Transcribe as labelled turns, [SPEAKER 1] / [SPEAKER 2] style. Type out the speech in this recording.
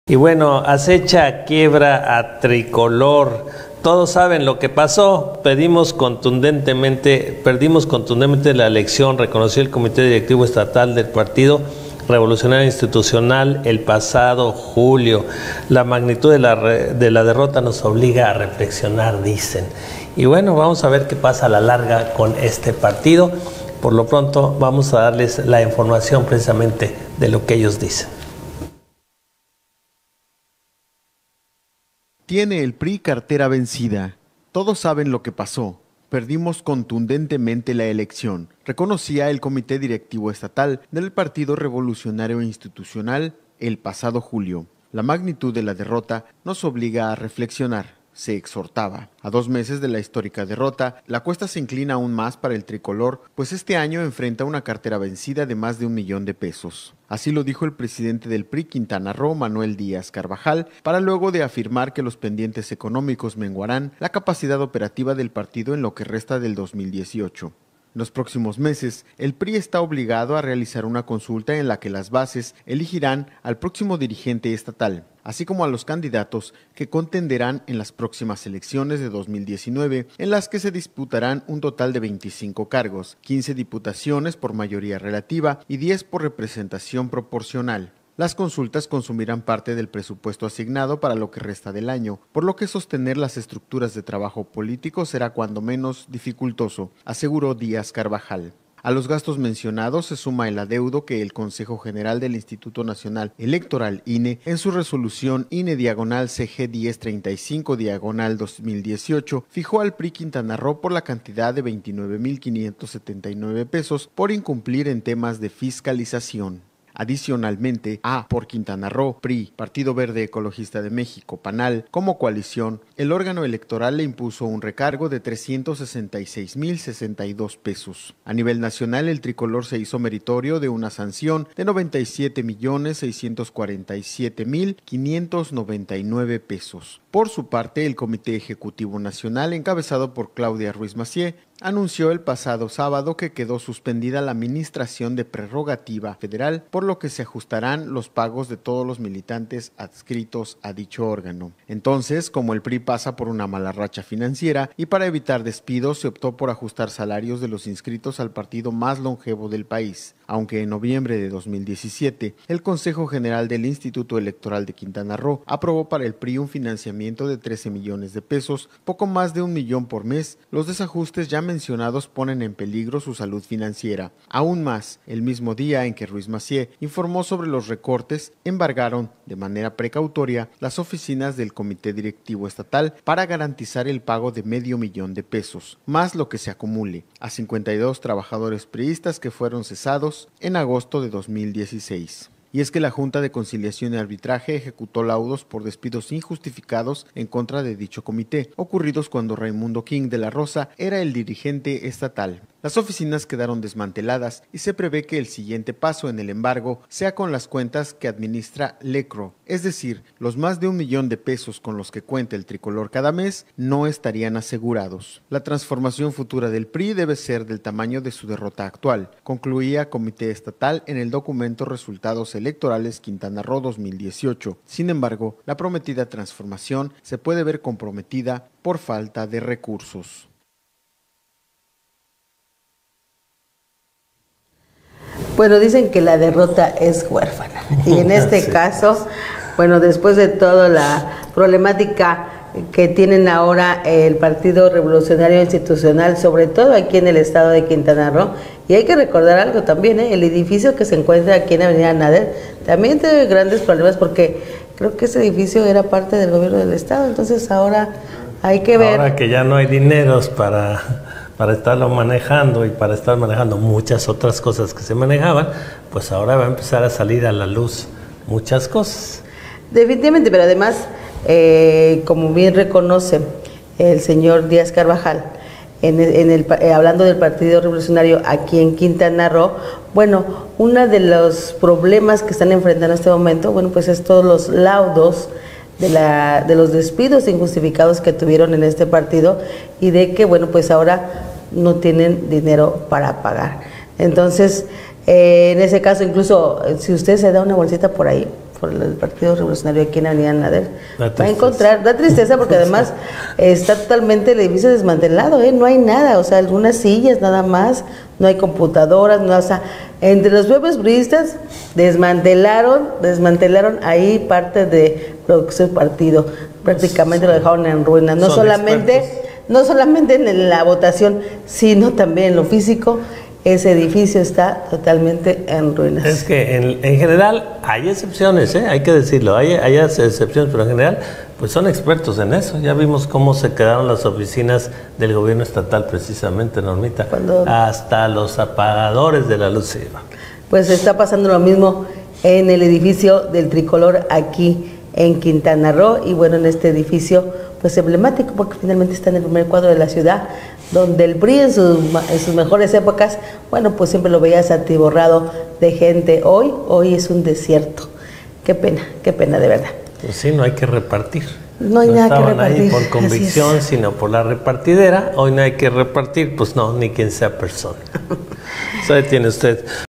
[SPEAKER 1] Y bueno, acecha quiebra a Tricolor. Todos saben lo que pasó. Perdimos contundentemente la elección, reconoció el Comité Directivo Estatal del Partido Revolucionario Institucional el pasado julio. La magnitud de la derrota nos obliga a reflexionar, dicen. Y bueno, vamos a ver qué pasa a la larga con este partido. Por lo pronto vamos a darles la información precisamente de lo que ellos dicen.
[SPEAKER 2] Tiene el PRI cartera vencida. Todos saben lo que pasó. Perdimos contundentemente la elección, reconocía el Comité Directivo Estatal del Partido Revolucionario Institucional el pasado julio. La magnitud de la derrota nos obliga a reflexionar, se exhortaba. A 2 meses de la histórica derrota, la cuesta se inclina aún más para el tricolor, pues este año enfrenta una cartera vencida de más de 1 millón de pesos. Así lo dijo el presidente del PRI Quintana Roo, Manuel Díaz Carvajal, para luego de afirmar que los pendientes económicos menguarán la capacidad operativa del partido en lo que resta del 2018. En los próximos meses, el PRI está obligado a realizar una consulta en la que las bases elegirán al próximo dirigente estatal, así como a los candidatos que contenderán en las próximas elecciones de 2019, en las que se disputarán un total de 25 cargos, 15 diputaciones por mayoría relativa y 10 por representación proporcional. Las consultas consumirán parte del presupuesto asignado para lo que resta del año, por lo que sostener las estructuras de trabajo político será cuando menos dificultoso, aseguró Díaz Carvajal. A los gastos mencionados se suma el adeudo que el Consejo General del Instituto Nacional Electoral INE, en su resolución INE/CG 1035/2018, fijó al PRI Quintana Roo por la cantidad de 29,579 pesos por incumplir en temas de fiscalización. Adicionalmente, por Quintana Roo, PRI, Partido Verde Ecologista de México, PANAL, como coalición, el órgano electoral le impuso un recargo de 366,062 pesos. A nivel nacional, el tricolor se hizo meritorio de una sanción de 97,647,599 pesos. Por su parte, el Comité Ejecutivo Nacional, encabezado por Claudia Ruiz Massieu, anunció el pasado sábado que quedó suspendida la administración de prerrogativa federal, por lo que se ajustarán los pagos de todos los militantes adscritos a dicho órgano. Entonces, como el PRI pasa por una mala racha financiera y para evitar despidos, se optó por ajustar salarios de los inscritos al partido más longevo del país. Aunque en noviembre de 2017, el Consejo General del Instituto Electoral de Quintana Roo aprobó para el PRI un financiamiento de 13 millones de pesos, poco más de 1 millón por mes, los desajustes ya mencionados ponen en peligro su salud financiera. Aún más, el mismo día en que Ruiz Massieu informó sobre los recortes, embargaron de manera precautoria las oficinas del Comité Directivo Estatal para garantizar el pago de $500,000 de pesos, más lo que se acumule, a 52 trabajadores priistas que fueron cesados en agosto de 2016. Y es que la Junta de Conciliación y Arbitraje ejecutó laudos por despidos injustificados en contra de dicho comité, ocurridos cuando Raimundo King de la Rosa era el dirigente estatal. Las oficinas quedaron desmanteladas y se prevé que el siguiente paso en el embargo sea con las cuentas que administra LECRO, es decir, los más de 1 millón de pesos con los que cuenta el tricolor cada mes no estarían asegurados. La transformación futura del PRI debe ser del tamaño de su derrota actual, concluía Comité Estatal en el documento Resultados Electorales Quintana Roo 2018. Sin embargo, la prometida transformación se puede ver comprometida por falta de recursos.
[SPEAKER 3] Bueno, dicen que la derrota es huérfana. Y en este
[SPEAKER 1] sí.
[SPEAKER 3] caso, bueno, después de toda la problemática que tienen ahora el Partido Revolucionario Institucional, sobre todo aquí en el estado de Quintana Roo, y hay que recordar algo también, el edificio que se encuentra aquí en Avenida Nader también tiene grandes problemas porque creo que ese edificio era parte del gobierno del estado, entonces ahora hay que ver.
[SPEAKER 1] Ahora que ya no hay dineros para estarlo manejando y para estar manejando muchas otras cosas que se manejaban, pues ahora va a empezar a salir a la luz muchas cosas.
[SPEAKER 3] Definitivamente, pero además, como bien reconoce el señor Díaz Carvajal, hablando del Partido Revolucionario aquí en Quintana Roo, bueno, uno de los problemas que están enfrentando en este momento, bueno, pues es todos los laudos de los despidos injustificados que tuvieron en este partido y de que, bueno, pues ahora no tienen dinero para pagar. Entonces, en ese caso, incluso si usted se da una bolsita por ahí, por el Partido Revolucionario aquí en Avenida Nader,
[SPEAKER 1] Da
[SPEAKER 3] va a encontrar, da tristeza porque además está totalmente el edificio desmantelado, no hay nada, o sea, algunas sillas nada más, no hay computadoras, no, o sea, entre los propios priistas desmantelaron ahí parte de lo que es el partido, prácticamente lo dejaron en ruinas, no solamente en la votación, sino también en lo físico. Ese edificio está totalmente en ruinas.
[SPEAKER 1] Es que en general hay excepciones, hay que decirlo, hay excepciones, pero en general pues son expertos en eso. Ya vimos cómo se quedaron las oficinas del gobierno estatal precisamente, Normita, hasta los apagadores de la luz se iban.
[SPEAKER 3] Pues está pasando lo mismo en el edificio del Tricolor aquí en Quintana Roo, y bueno, en este edificio pues emblemático porque finalmente está en el primer cuadro de la ciudad, donde el PRI en sus mejores épocas, bueno, pues siempre lo veías atiborrado de gente. Hoy es un desierto. Qué pena de verdad.
[SPEAKER 1] Pues sí, no hay que repartir.
[SPEAKER 3] No hay nada que repartir.
[SPEAKER 1] Ahí por convicción, sino por la repartidera. Hoy no hay que repartir, pues no, ni quien sea persona. Eso tiene usted.